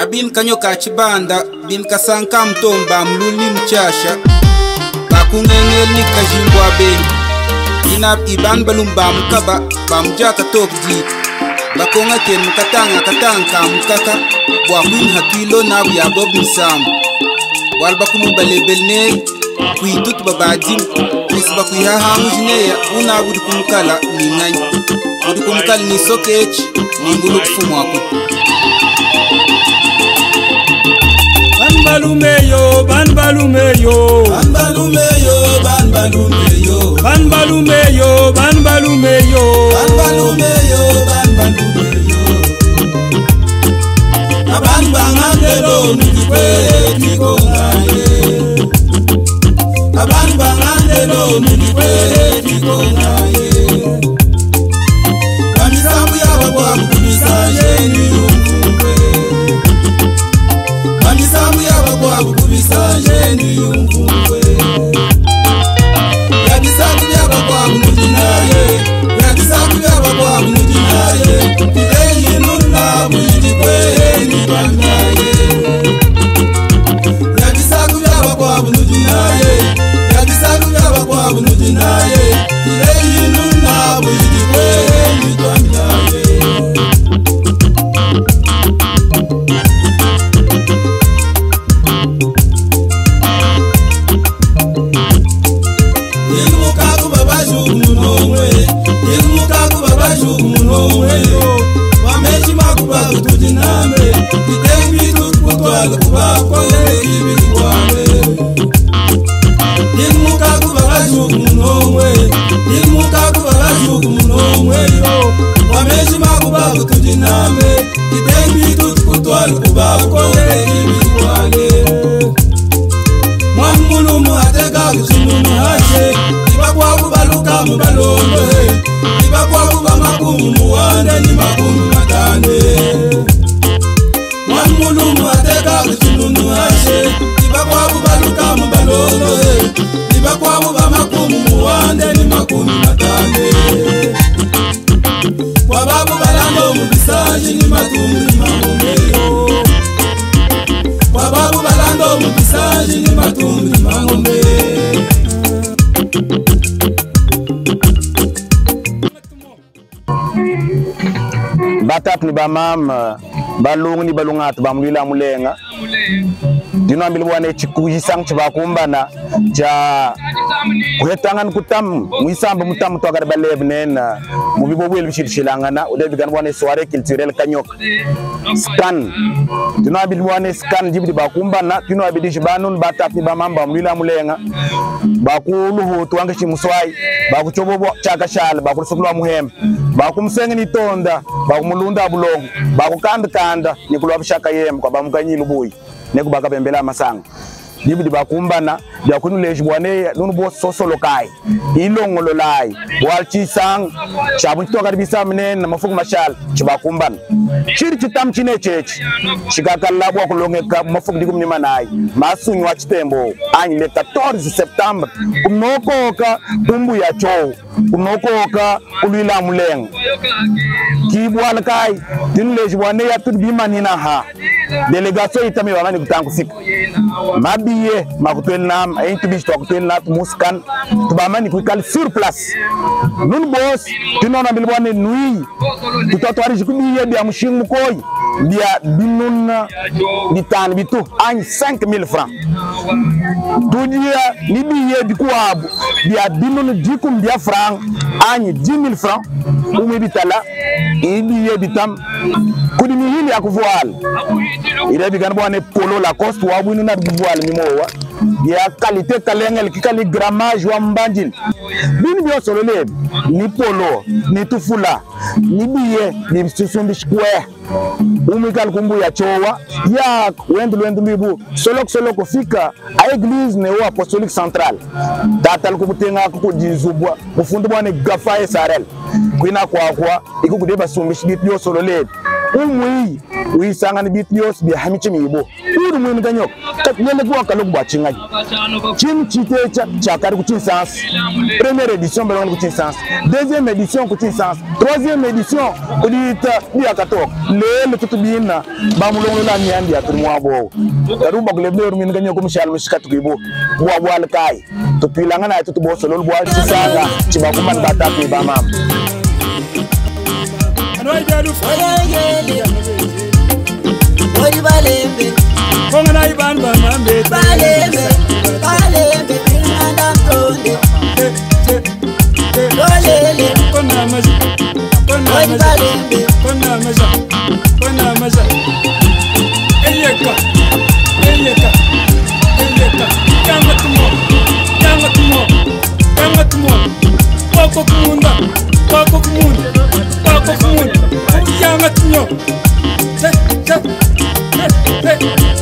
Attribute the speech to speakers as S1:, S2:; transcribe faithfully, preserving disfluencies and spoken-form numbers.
S1: abin kanyo kachibanda bin kasanka mtomba mluli mchasha bakungengel ni kajimbwa bengi inap iban balumba mkaba bamjaka tokji bakonga ken mkatanga katanga mkaka bwakwin hakilo na ya bob misam wal bakunu balebelne kuitut babadim isba kuiha hamujineya una budi kumkala ni ngany budi kumkala ni sokech ni ngulu kufumwako
S2: ban balumeyo ban balumeyo
S3: ban balumeyo ban balumeyo
S2: ban balumeyo ban balumeyo
S3: ban balumeyo ban balumeyo aban bangandelo nijikwe tikongaye aban bangandelo nijikwe tikongaye bamisambu yabo kwa kubisaje ni umfungwe bamisambu yabo kwa kubisaje ni umfungwe yabisambu yabo kwa kunujinaye yabisambu yabo kwa kunujinaye kileyi nuna bujikwe ni bangaye yabisambu yabo kwa kunujinaye yabisambu yabo kwa kunujinaye kileyi nuna bujikwe ni bangaye
S4: batap ni bamam balung ni balungat bamlila mulenga dino ambil wane chikuyi sang chibakumbana ja kuhetangan kutam muisamba mutam to agar balebnen mubibo wel shilshilangana ode bigan wane soirée culturelle kanyok scan dino ambil wane scan jibdi bakumbana dino abidi shibanun batap ni bamam bamlila mulenga bakuluhu tuanga chimuswai bakuchobobo chaka shal bakusukwa muhem bakumsenga ni tonda bakumulunda bulong bakukanda kanda nikulwa bishaka yem kwa bamukanyi lubuyi nekubaka bembela masanga dibidi bakumbana yakunu lejibwane nunu bo sosolo kai ilongolo lai walchi sang chabun to gar bisamne na mafuku mashal chibakumbana chiri chitam chine chechi chikakalla bwa kulongeka mafuku digum ni manai masunyu wa chitembo anyi le quatorze septembre kunokoka kumbu ya cho kunokoka kulila muleng kibwal kai dinu lejibwane ya tudbimani na ha delegation itame wamani kutangu siku mabiye makutwenam aintu bish to kutwenat muskan tubamani kwikali sur place nun boss tinona bilbwane nui tutotwari jikubiye bia mushingu koy bia binun bitan bitu an cinq mille francs tudia nibiye bikuabu bia binun dikum bia franc an dix mille francs umi bitala ibiye bitam kudimi hili akuvual ire bigan bwane polo la coste wa bwinu na vual mimowa ya qualité kalengel kikali grammage wa mbanjil bini bio solole ni polo ni tufula ni biye ni susumbi square umikal kumbu ya chowa ya wendu wendu bibu solok solok kufika a église neo apostolique centrale datal kumutenga ko dizubwa mufundu bwane gafaye sarel kwina kwa kwa ikukudeba sumbi bio solole umwi wisanga ni bitlios bi hamichi mibo ru mun ganyo ka nyele ko ka lugba chingai chim chite cha cha kar ku chin sans première édition ba ku chin sans deuxième édition ku chin sans troisième édition ku dit bi akatok le le tutu bina ba mu longo la nyandi atur mo abo ru bok le ru mun ganyo ko mishal miskat ku bo wa wal kai to pilanga na tutu bo solo bo sisanga chiba ku man bata ku ba mam
S2: Anoy dalu
S3: Odi balembe
S2: Kongana iban ba mambe
S3: balembe balembe binanda tonde Dolele
S2: Kona maza Kona
S3: Odi
S2: maza
S3: balembe
S2: Kona maza Kona maza Eyeka Eyeka Eyeka Yanga tumo Yanga tumo Yanga tumo Wako kumunda Wako kumunda Wako kumunda Yanga tumo Hey, hey, hey, hey